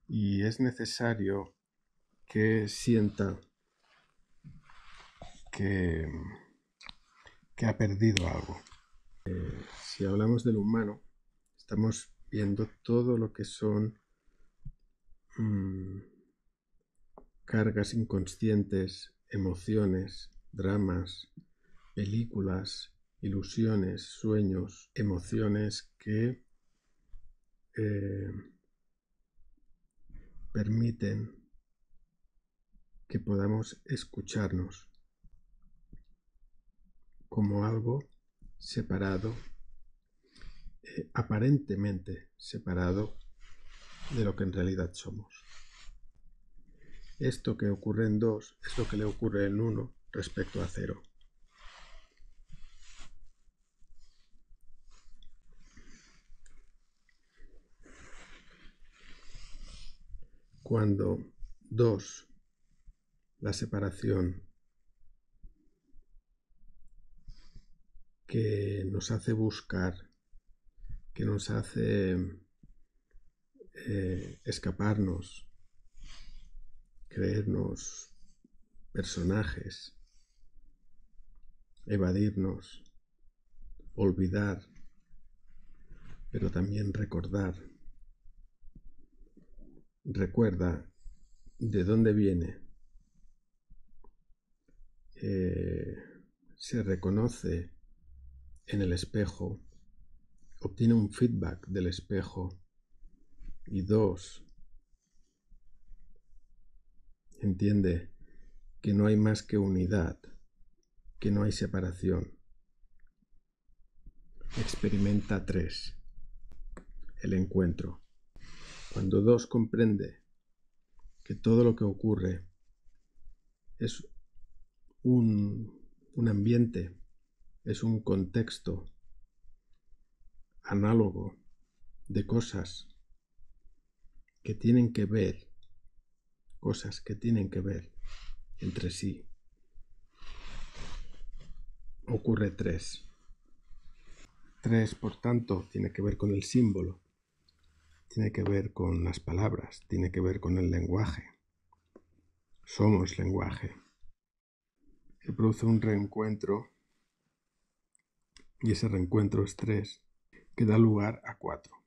y es necesario que sienta que ha perdido algo. Si hablamos del humano, estamos viendo todo lo que son cargas inconscientes, emociones, dramas, películas, ilusiones, sueños, emociones que permiten que podamos escucharnos como algo separado, aparentemente separado de lo que en realidad somos. Esto que ocurre en 2 es lo que le ocurre en 1 respecto a 0. Cuando 2, la separación que nos hace buscar, que nos hace escaparnos, creernos personajes, evadirnos, olvidar, pero también recordar. Recuerda de dónde viene, se reconoce en el espejo, obtiene un feedback del espejo, y 2, entiende que no hay más que unidad, que no hay separación. Experimenta 3, el encuentro. Cuando 2 comprende que todo lo que ocurre es un ambiente, es un contexto análogo de cosas que tienen que ver, entre sí, ocurre 3. 3, por tanto, tiene que ver con el símbolo, tiene que ver con las palabras, tiene que ver con el lenguaje. Somos lenguaje. Se produce un reencuentro, y ese reencuentro es 3, que da lugar a 4.